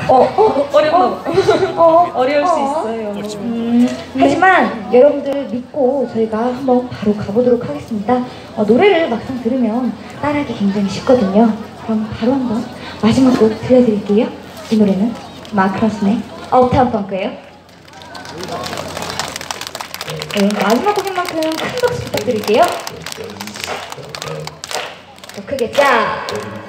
어려워. 어려울 수 있어요. 하지만 여러분들 믿고 저희가 한번 바로 가보도록 하겠습니다. 노래를 막상 들으면 따라하기 굉장히 쉽거든요. 그럼 바로 한번 마지막 곡 들려드릴게요. 이 노래는 마크 론슨의 업타운 펑크예요. 네, 마지막 곡인 만큼 큰 박수 부탁드릴게요. 더 크게 짜!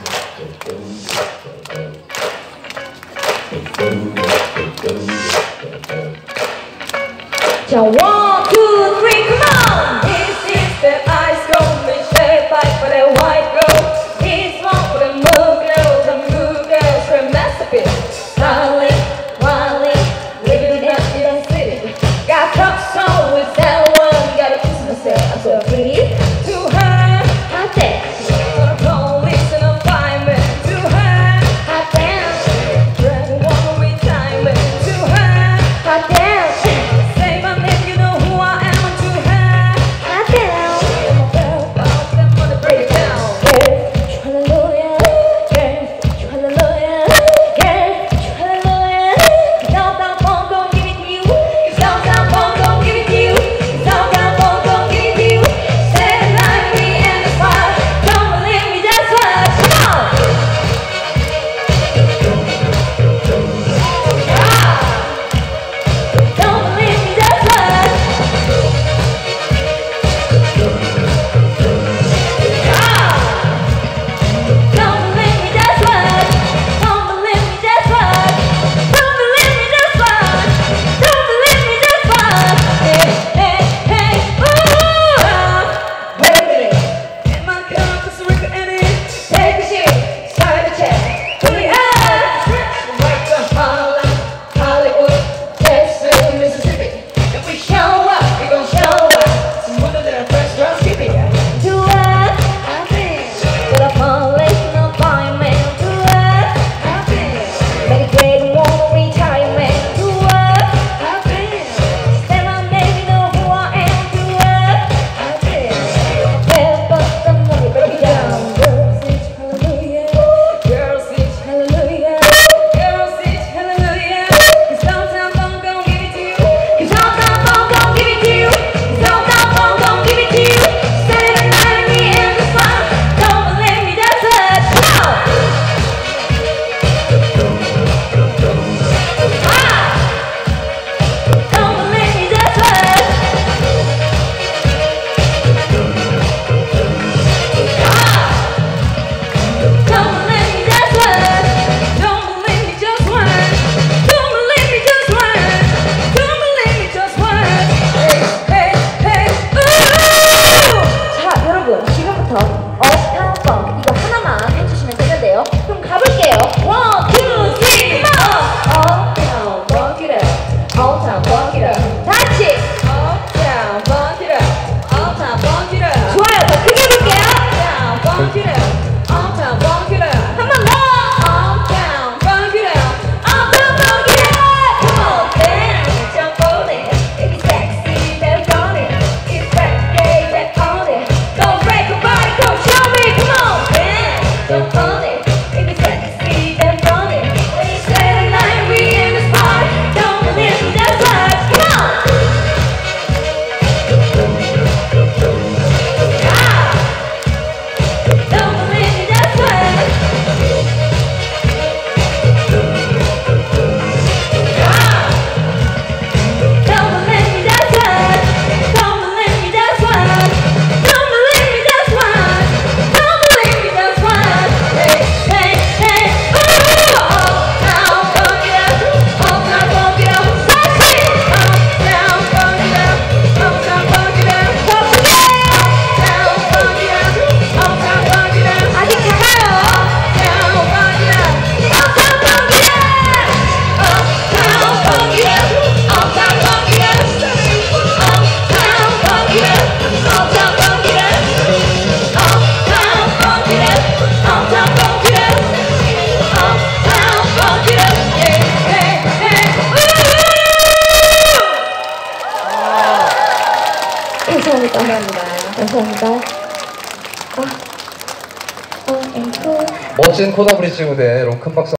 자, 1, 2, 3, come on! This is the ice cold, we share fight for the white girl. It's one for the moon girls, and blue girls for a masterpiece. Darling, wildly, living it up in the city. Got trucks on with that one, gotta kiss myself, I'm so pretty. To her, hot damn! for the police and the firemen. To her, hot damn! drag one with time. To her, hot damn! say my name, you know who I am. To her, hot damn! bounce them on the breakdown. Hallelujah, hallelujah, hallelujah. Downtown phone gon' give it to you. Downtown phone gon' give it to you. Downtown phone gon' give it to you. Stand like me in the spot. Don't believe me, just watch. Come on. Don't believe me, just watch. Don't believe me, just watch. Don't believe me, just watch. Don't believe me, just watch. Don't believe me, just watch. Hey, hey, hey, ooh. Wait a minute, in my car, Costa Rica, and it. Take a shit, sign the check. Who we are? Right to Harlem, Hollywood, Texas, Mississippi. If we show up, we gon' show up. Some women that are fresh, girls, keep it. To us, I think, to the police, no fireman. To us, I think, Medicaid won't retirement. To us, I think, say my name, you know who I am. To us, I think. well, but the money break it down. Girls, sing hallelujah. Girls, sing hallelujah. Girls, sing hallelujah. 'Cause downtown phone gon' give it to you. 'Cause downtown phone gon' give it to you. 'Cause downtown phone gon' give it to you. Standing behind me in the spot. Don't believe me, just watch. Come on. Don't believe me, just watch. Don't believe me, just watch. Don't believe me, just watch. Don't believe me, just watch. Don't believe me, just watch. Hey, hey, hey, ooh! 자, 여러분, 지금부터 업타운 펑크 이거 하나만 해주시면 되는데요. 그럼 가볼게요. 1, 2, 3, Uptown, funk it up. Uptown, funk it up. 다 같이. Uptown, funk it up. Uptown, funk it up. 좋아요. 더 크게 해볼게요. Uptown, funk it up. Uptown, funk it up. 한 번 더. Uptown, funk it up. Uptown, funk it up. Come on, dance, jump on it. If it's sexy, then on it. It's reggae, then on it. Don't break your body, come show me. Come on, dance, jump on it. If it's sexy, then on it. When you say the night, we in the spot. Don't believe me, just watch. Come on. Don't believe me, just watch. Don't believe me, just watch. Don't believe me, just watch. Don't believe me, just watch. Don't believe me, just watch. Hey, hey, hey, ooh. Uptown funk it up. Uptown funk it up. Sexy. Uptown, funk it up. Uptown, funk it up. 더 크게. Uptown, funk it up. Uptown, funk it up. 아직 작아요. Uptown, funk it up. Uptown funk it up. Uptown, funk it up. Uptown, funk it up. Uptown, funk it up. Uptown, funk it up. Uptown, funk it up. Uptown, funk it up. Uptown, funk it up. Yeah, hey, hey, 감사합니다. 감사합니다. 앵콜. 멋진 코너 브릿지 무대 여러분 큰 박수